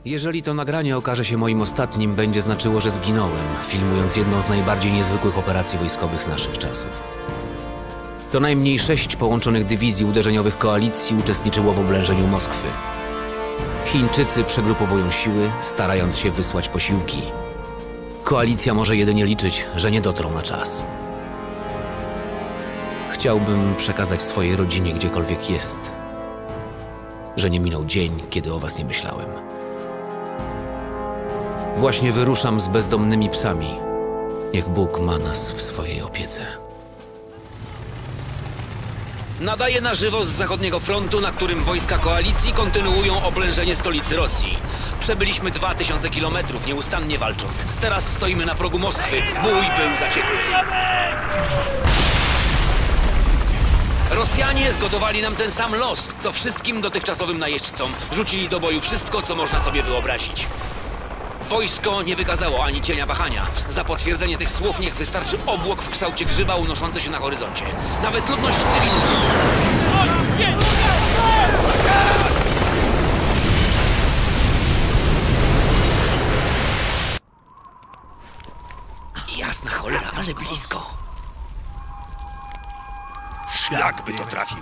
Jeżeli to nagranie okaże się moim ostatnim, będzie znaczyło, że zginąłem, filmując jedną z najbardziej niezwykłych operacji wojskowych naszych czasów. Co najmniej 6 połączonych dywizji uderzeniowych koalicji uczestniczyło w oblężeniu Moskwy. Chińczycy przegrupowują siły, starając się wysłać posiłki. Koalicja może jedynie liczyć, że nie dotrą na czas. Chciałbym przekazać swojej rodzinie gdziekolwiek jest, że nie minął dzień, kiedy o was nie myślałem. Właśnie wyruszam z bezdomnymi psami. Niech Bóg ma nas w swojej opiece. Nadaję na żywo z zachodniego frontu, na którym wojska koalicji kontynuują oblężenie stolicy Rosji. Przebyliśmy 2000 kilometrów, nieustannie walcząc. Teraz stoimy na progu Moskwy. Bój był zaciekły. Rosjanie zgotowali nam ten sam los, co wszystkim dotychczasowym najeźdźcom. Rzucili do boju wszystko, co można sobie wyobrazić. Wojsko nie wykazało ani cienia wahania. Za potwierdzenie tych słów niech wystarczy obłok w kształcie grzyba unoszący się na horyzoncie. Nawet ludność cywilna. Jasna cholera, ale blisko. Szlak by to trafił.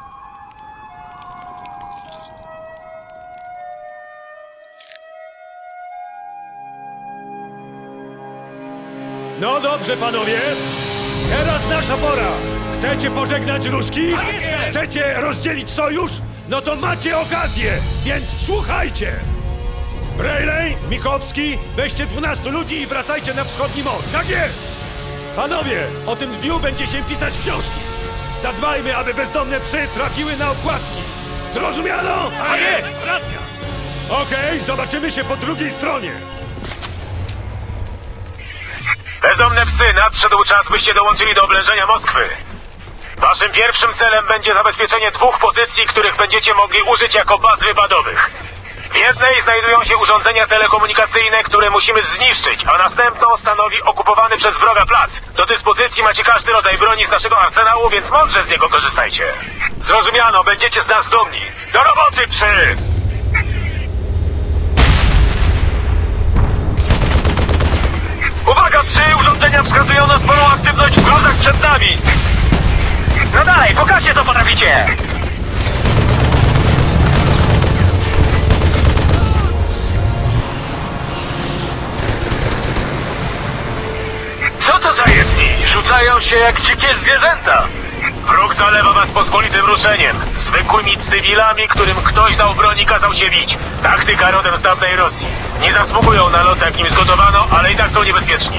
No dobrze, panowie. Teraz nasza pora. Chcecie pożegnać Ruskich? Chcecie rozdzielić sojusz? No to macie okazję, więc słuchajcie. Brejlej, Michowski, weźcie 12 ludzi i wracajcie na wschodni most. Tak jest! Panowie, o tym dniu będzie się pisać książki. Zadbajmy, aby bezdomne psy trafiły na okładki. Zrozumiano? Tak jest! Racja! Okej, zobaczymy się po drugiej stronie. Bezdomne psy, nadszedł czas, byście dołączyli do oblężenia Moskwy. Waszym pierwszym celem będzie zabezpieczenie 2 pozycji, których będziecie mogli użyć jako baz wypadowych. W jednej znajdują się urządzenia telekomunikacyjne, które musimy zniszczyć, a następną stanowi okupowany przez wroga plac. Do dyspozycji macie każdy rodzaj broni z naszego arsenału, więc mądrze z niego korzystajcie. Zrozumiano, będziecie z nas dumni. Do roboty, psy! Uwaga, psy! Urządzenia wskazują na sporą aktywność w gruzach przed nami! No dalej, pokażcie, co potraficie! Co to za jedni? Rzucają się jak dzikie zwierzęta! Wróg zalewa was pospolitym ruszeniem. Zwykłymi cywilami, którym ktoś dał broń i kazał się bić. Taktyka rodem z dawnej Rosji. Nie zasługują na los, jakim zgotowano, ale i tak są niebezpieczni.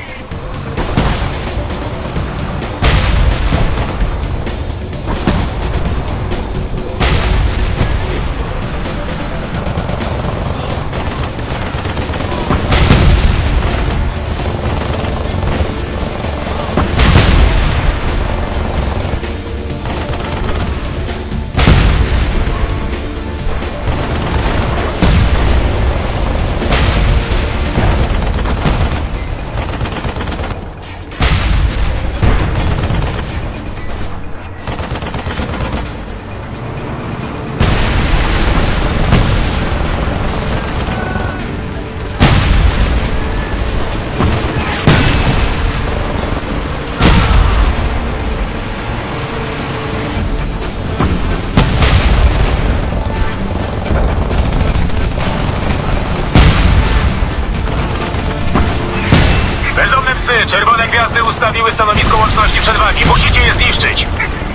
Czerwone gwiazdy ustawiły stanowisko łączności przed wami. Musicie je zniszczyć.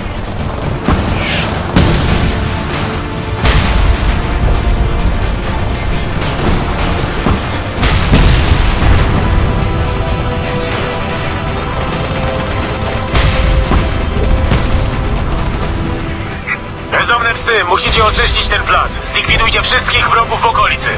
Bezdomne psy, musicie oczyścić ten plac. Zlikwidujcie wszystkich wrogów w okolicy.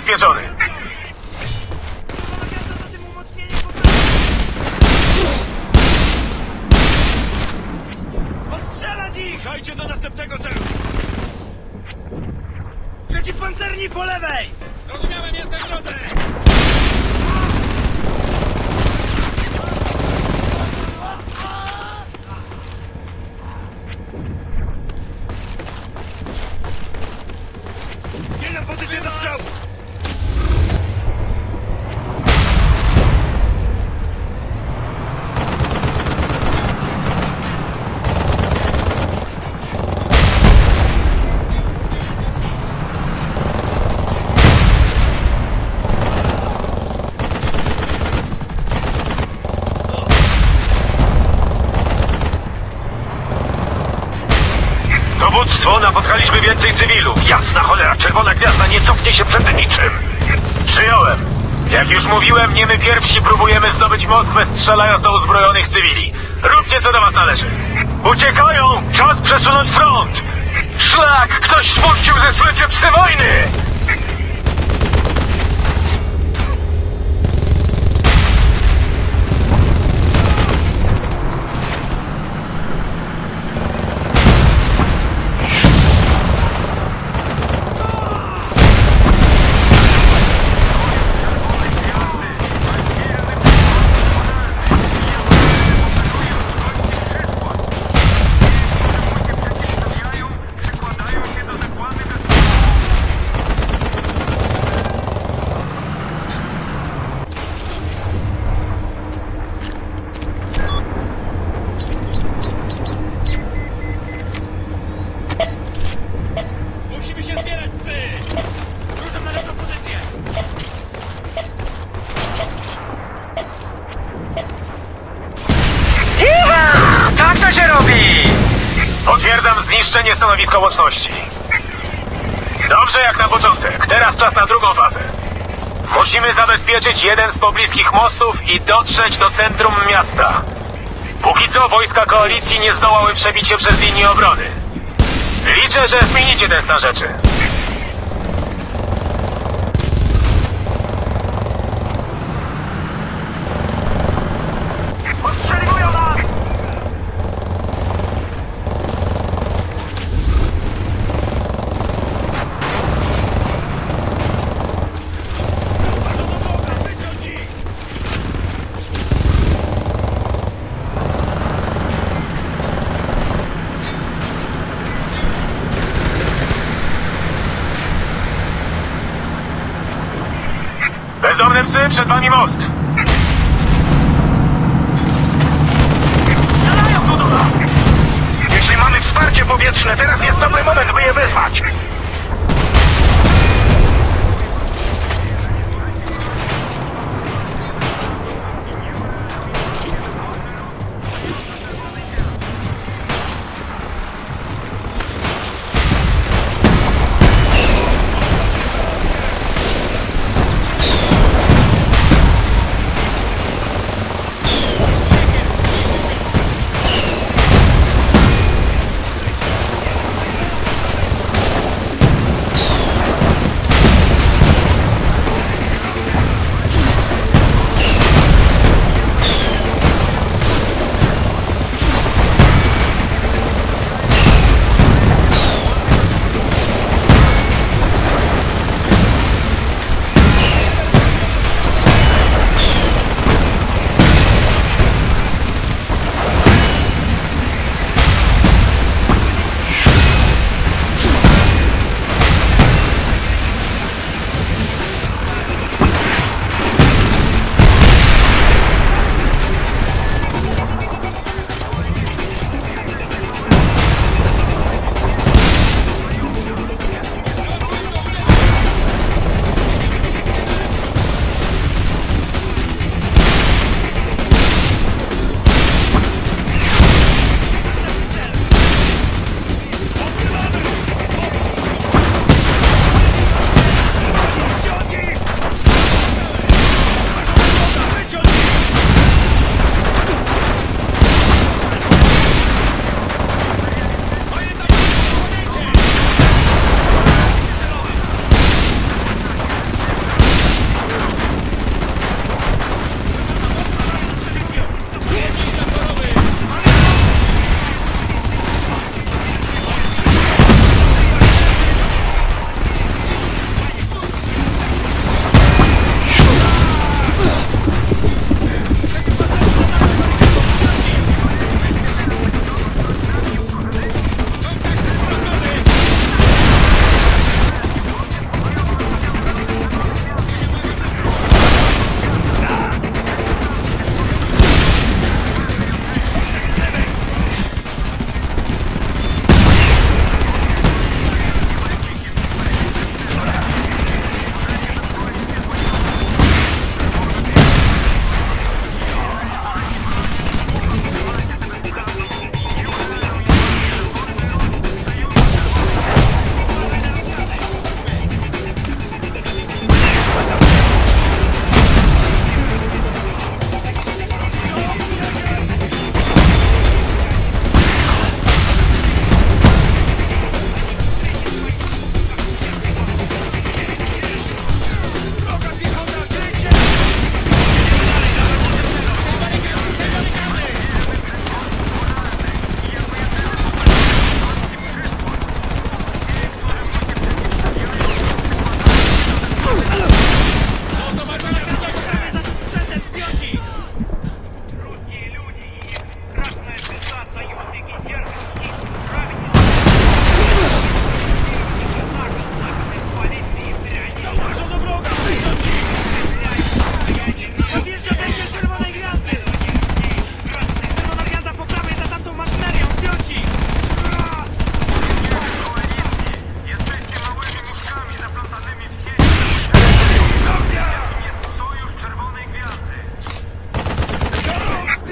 zabezpieczony. Ostrzelać ich! Ruszajcie do następnego celu! Przeciwpancerni po lewej! Zrozumiałem, jestem w drodze! Nie na pozycję do strzału! Dowództwo, napotkaliśmy więcej cywilów. Jasna cholera, czerwona gwiazda nie cofnie się przed niczym. Przyjąłem. Jak już mówiłem, nie my pierwsi próbujemy zdobyć Moskwę, strzelając do uzbrojonych cywili. Róbcie, co do was należy. Uciekają! Czas przesunąć front! Szlak! Ktoś spuścił ze słyczy psy wojny! Musimy się zbierać, psy! Ruszam na lepszą pozycję! Tak to się robi! Potwierdzam zniszczenie stanowiska łączności. Dobrze jak na początek. Teraz czas na drugą fazę. Musimy zabezpieczyć jeden z pobliskich mostów i dotrzeć do centrum miasta. Póki co wojska koalicji nie zdołały przebić się przez linię obrony. Liczę, że zmienicie ten stan rzeczy. Ostrzeliwują nas! Wyciąć ich! Bezdomne psy, przed wami most! Strzelają tu do nas! Jeśli mamy wsparcie powietrzne, teraz jest dobry moment, by je wezwać!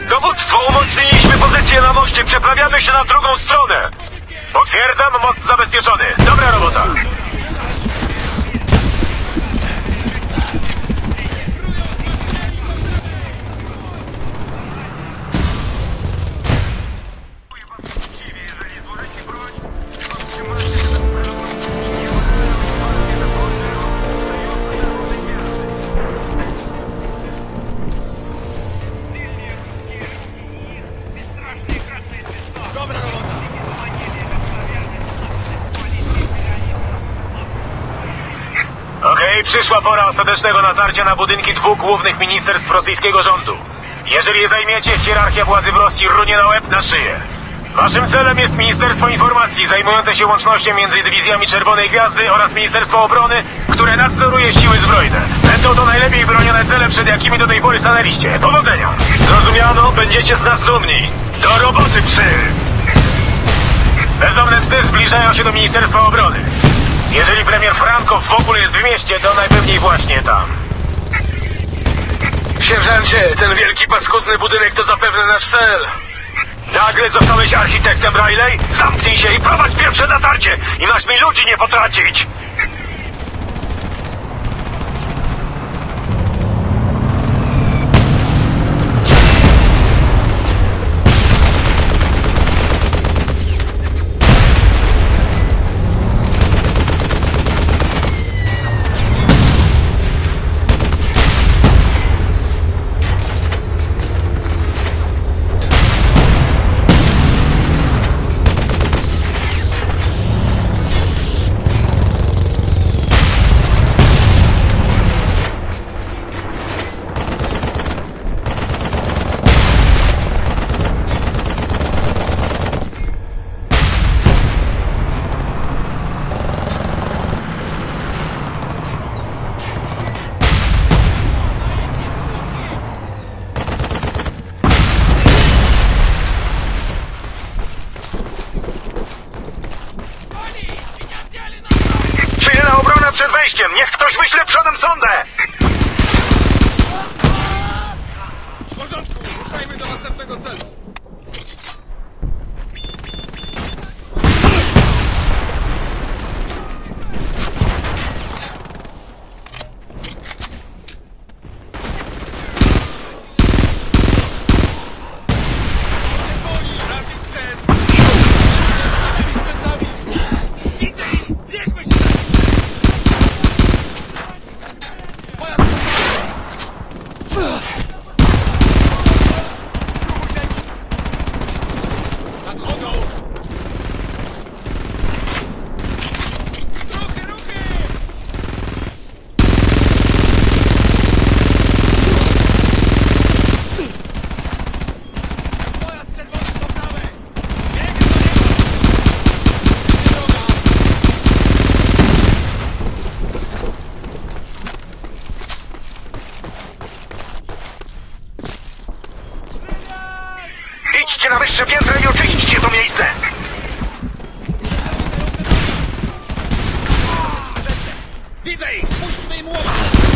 Dowództwo, umocniliśmy pozycję na moście. Przeprawiamy się na drugą stronę. Potwierdzam, most zabezpieczony. Dobra robota. Przyszła pora ostatecznego natarcia na budynki dwóch głównych ministerstw rosyjskiego rządu. Jeżeli je zajmiecie, hierarchia władzy w Rosji runie na łeb na szyję. Waszym celem jest Ministerstwo Informacji, zajmujące się łącznością między dywizjami Czerwonej Gwiazdy oraz Ministerstwo Obrony, które nadzoruje siły zbrojne. Będą to najlepiej bronione cele, przed jakimi do tej pory stanęliście. Powodzenia! Zrozumiano, będziecie z nas dumni. Do roboty, psy! Bezdomne psy zbliżają się do Ministerstwa Obrony. Jeżeli premier Franko w ogóle jest w mieście, to najpewniej właśnie tam. Sierżancie, ten wielki paskudny budynek to zapewne nasz cel. Nagle zostałeś architektem, Riley? Zamknij się i prowadź pierwsze natarcie i masz mi ludzi nie potracić! Przed wejściem! Niech ktoś wyśle przodem sondę! W porządku! Ruszajmy do następnego celu! Idźcie na wyższe piętra i oczyśćcie to miejsce! Widzę ich! Spuśćmy im łowa!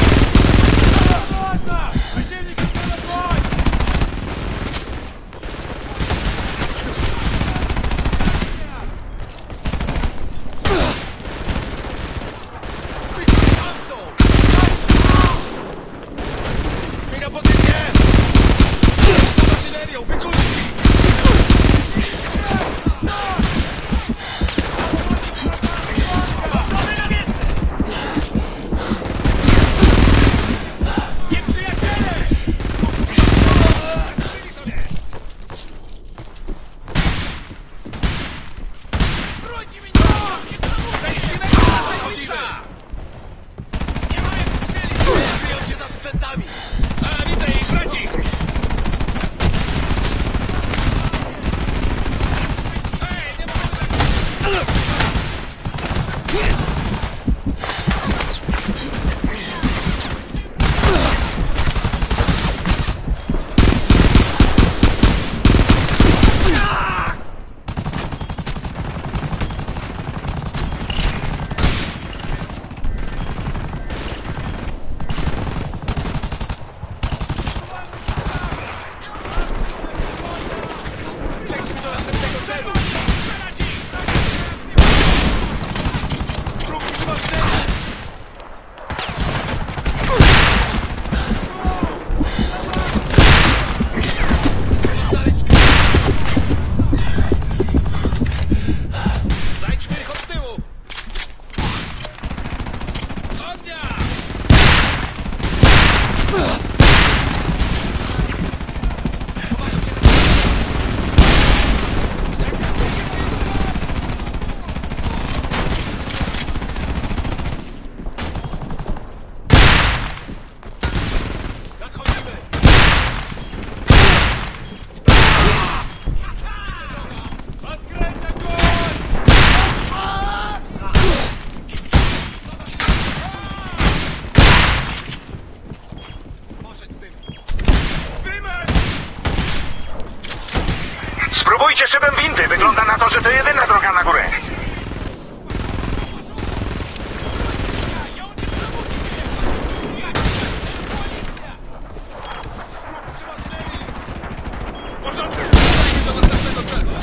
Zmienia pozycję! Z maszynerią! Wykluczyć! Spróbujcie szybem windy. Wygląda na to, że to jedyna droga na górę. W porządku, ruszajmy do następnego celu.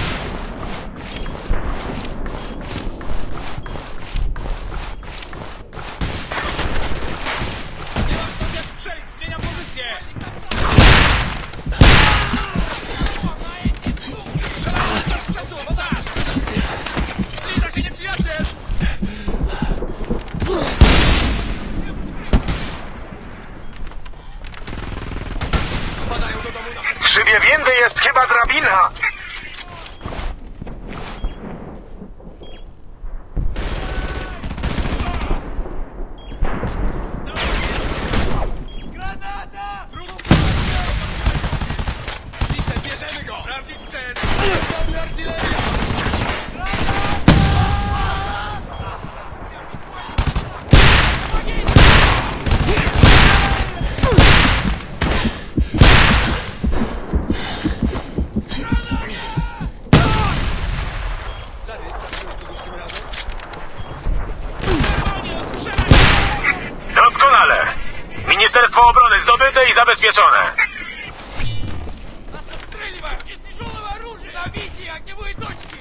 Nie mam stąd jak strzelić, zmieniam pozycję. Strzelamy do sprzętu, woda! Zbliża się nieprzyjaciel! Wpadają do domu na... W szybie windy jest chyba drabina. Granata! Wróg! Widzę, bierzemy go! Sprawdzić sprzęt! Artyleria! Stary, trafiłeś kogoś tym razem? Doskonale. Ministerstwo Obrony zdobyte i zabezpieczone. Нас обстреливают! Из тяжелого оружия! Ловите огневые точки!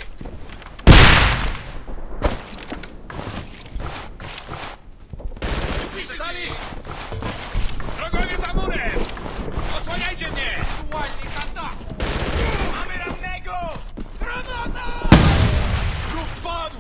Sali! Wrogowie za murem! Osłaniajcie mnie! Aktualny kontakt! Mamy rannego! Granata! Wróg padł!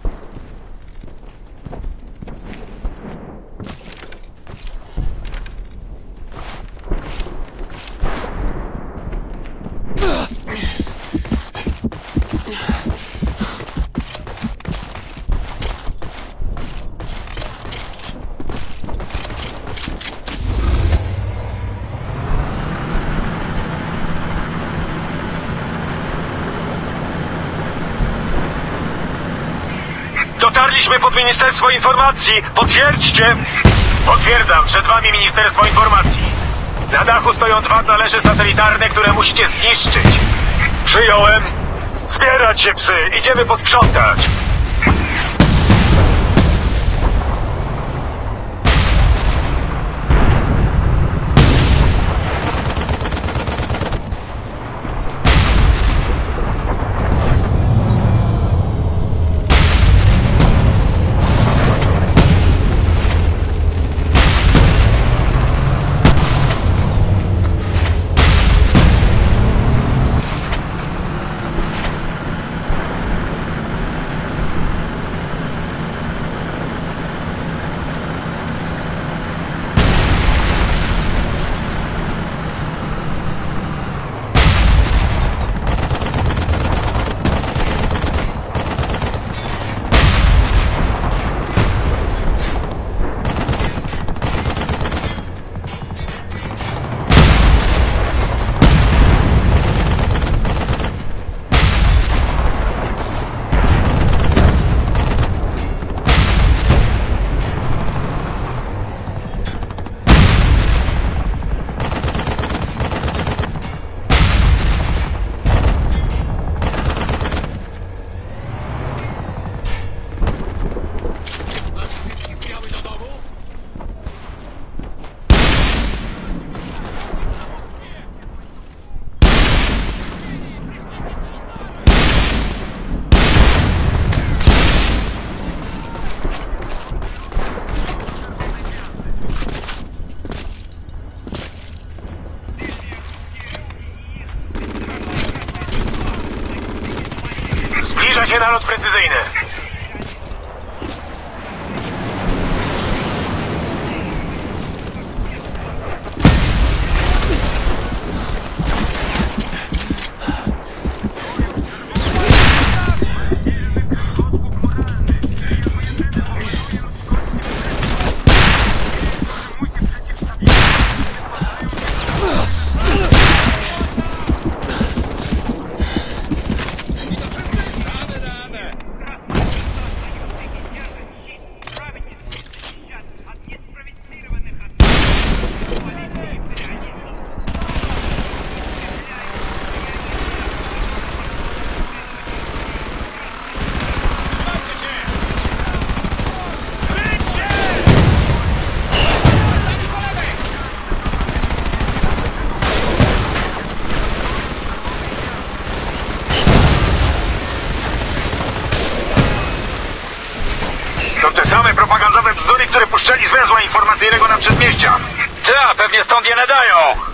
Dotarliśmy pod Ministerstwo Informacji. Potwierdźcie. Potwierdzam, przed wami Ministerstwo Informacji. Na dachu stoją 2 talerze satelitarne, które musicie zniszczyć. Przyjąłem. Zbierać się, psy. Idziemy posprzątać. Zbliża się nalot precyzyjny. bzdury, które puszczali z węzła informacyjnego na przedmieściach. Ta, pewnie stąd je nadają.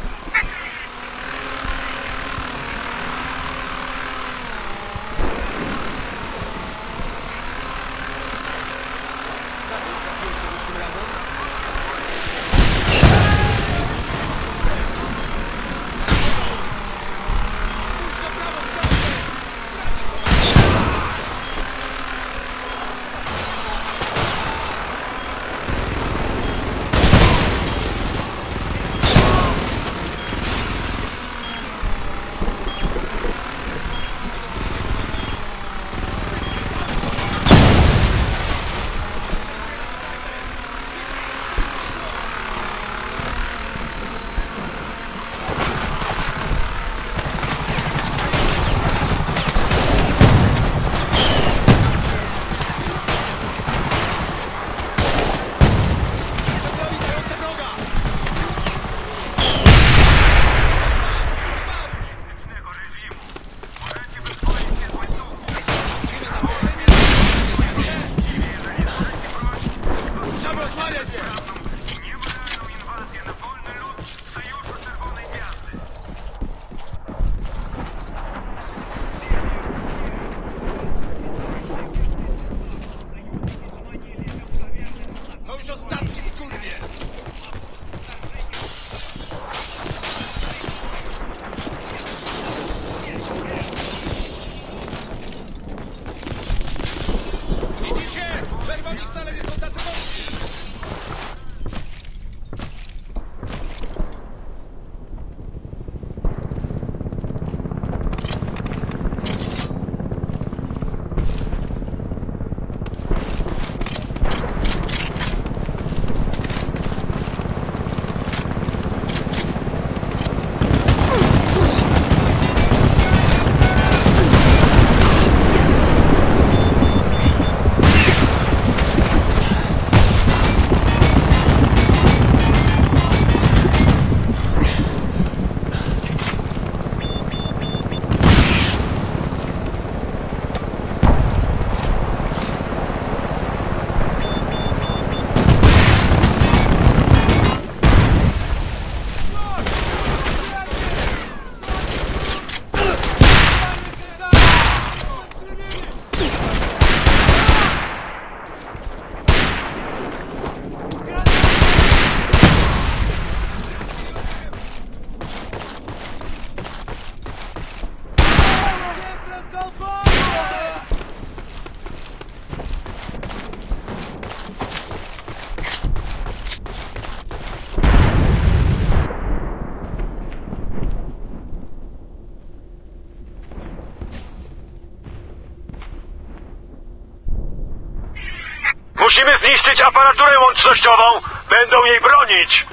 Musimy zniszczyć aparaturę łącznościową. Będą jej bronić.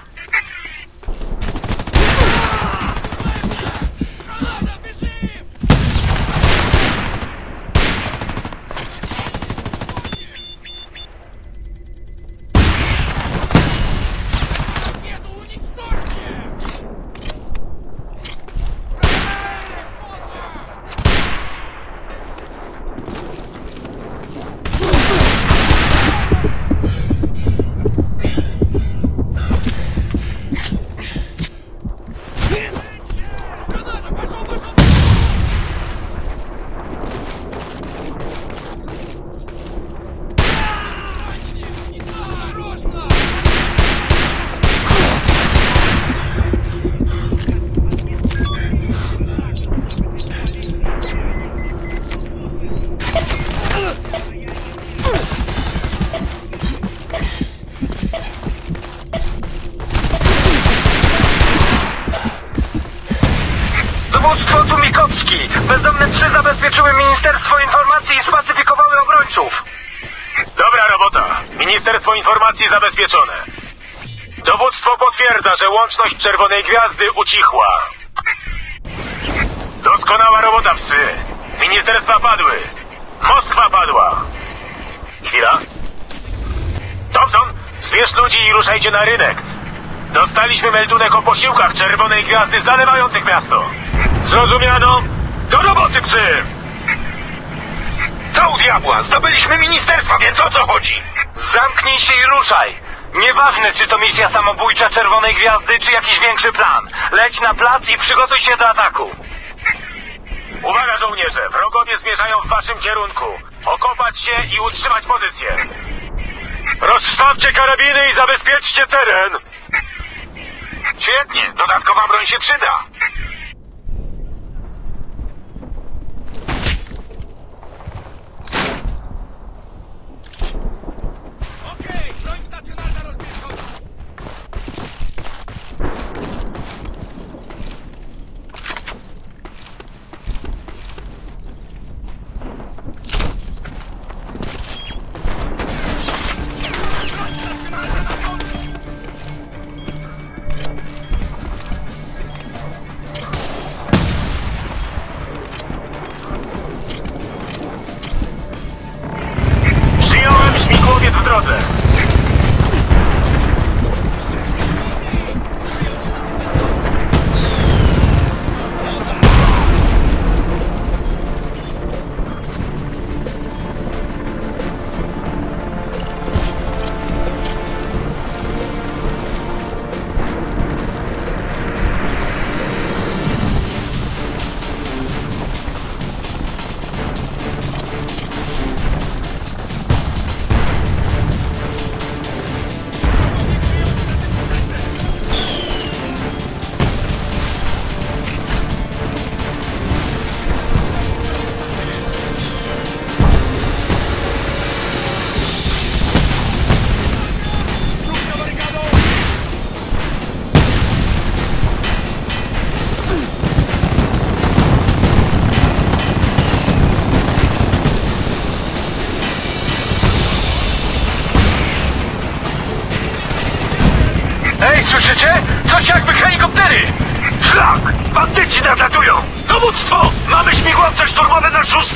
Dowództwo tu Mikowski. Bezdomne psy zabezpieczyły Ministerstwo Informacji i spacyfikowały obrońców. Dobra robota. Ministerstwo Informacji zabezpieczone. Dowództwo potwierdza, że łączność Czerwonej Gwiazdy ucichła. Doskonała robota, psy. Ministerstwa padły. Moskwa padła. Chwila. Thompson, zbierz ludzi i ruszajcie na rynek. Dostaliśmy meldunek o posiłkach Czerwonej Gwiazdy zalewających miasto. Zrozumiano? Do roboty, psy! Co u diabła? Zdobyliśmy ministerstwa, więc o co chodzi? Zamknij się i ruszaj! Nieważne, czy to misja samobójcza Czerwonej Gwiazdy, czy jakiś większy plan. Leć na plac i przygotuj się do ataku. Uwaga, żołnierze! Wrogowie zmierzają w waszym kierunku. Okopać się i utrzymać pozycję. Rozstawcie karabiny i zabezpieczcie teren! Świetnie, dodatkowa broń się przyda. Przyjąłem, śmigłowiec w drodze. Ej, słyszycie? Coś jakby helikoptery! Szlak! Bandyci nadlatują! Dowództwo! Mamy śmigłowce szturmowe na 6.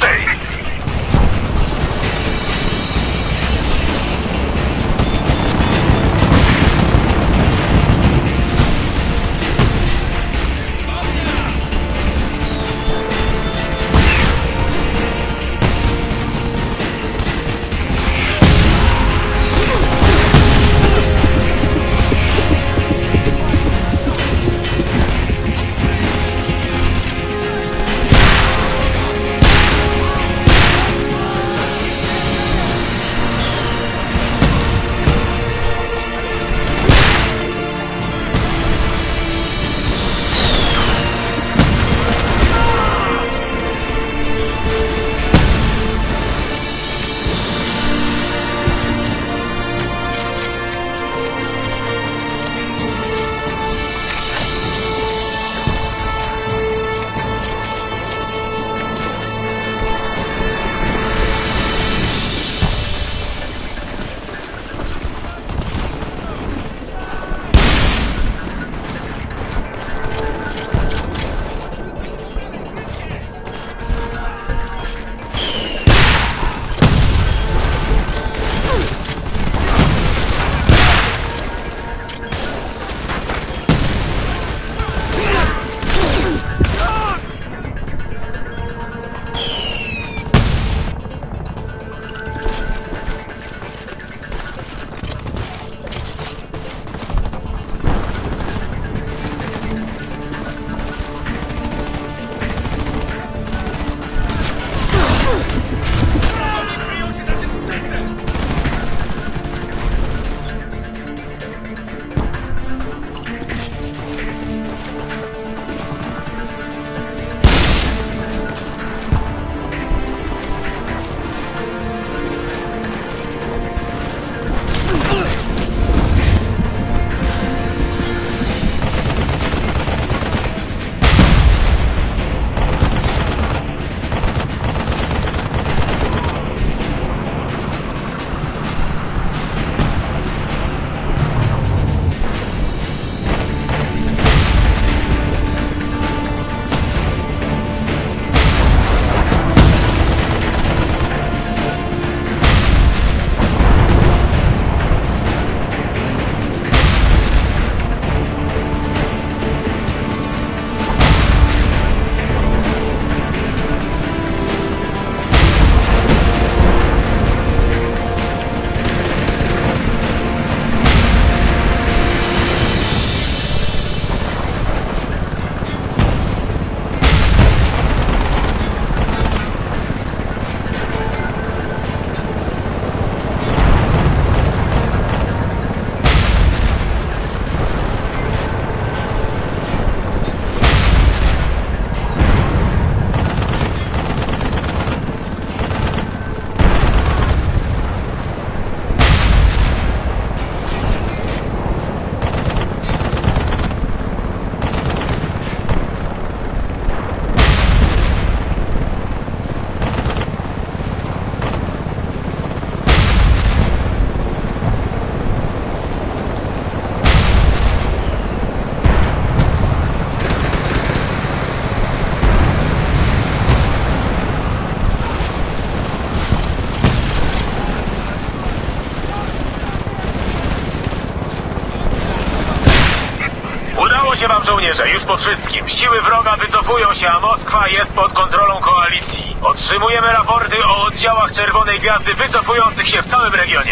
Mówię wam, żołnierze, już po wszystkim. Siły wroga wycofują się, a Moskwa jest pod kontrolą koalicji. Otrzymujemy raporty o oddziałach Czerwonej Gwiazdy wycofujących się w całym regionie.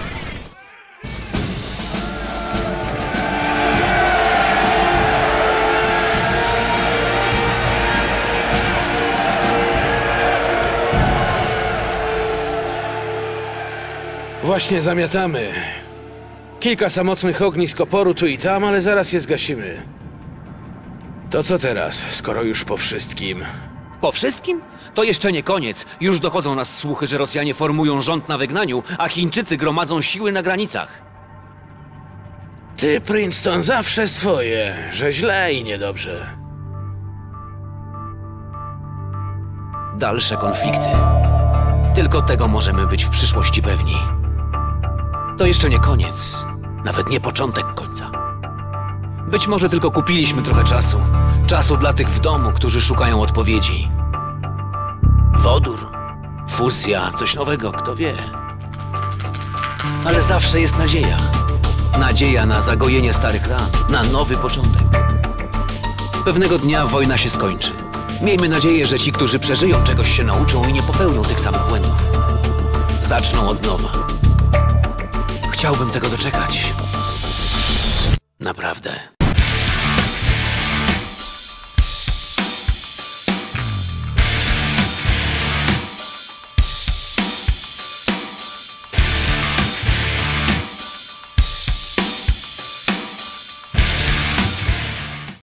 Właśnie zamiatamy. Kilka samotnych ognisk oporu tu i tam, ale zaraz je zgasimy. To co teraz, skoro już po wszystkim? Po wszystkim? To jeszcze nie koniec. Już dochodzą nas słuchy, że Rosjanie formują rząd na wygnaniu, a Chińczycy gromadzą siły na granicach. Ty, Princeton, zawsze swoje, że źle i niedobrze. Dalsze konflikty. Tylko tego możemy być w przyszłości pewni. To jeszcze nie koniec. Nawet nie początek końca. Być może tylko kupiliśmy trochę czasu. Czasu dla tych w domu, którzy szukają odpowiedzi. Wodór, fuzja, coś nowego, kto wie. Ale zawsze jest nadzieja. Nadzieja na zagojenie starych ran, na nowy początek. Pewnego dnia wojna się skończy. Miejmy nadzieję, że ci, którzy przeżyją, czegoś się nauczą i nie popełnią tych samych błędów. Zaczną od nowa. Chciałbym tego doczekać. Naprawdę.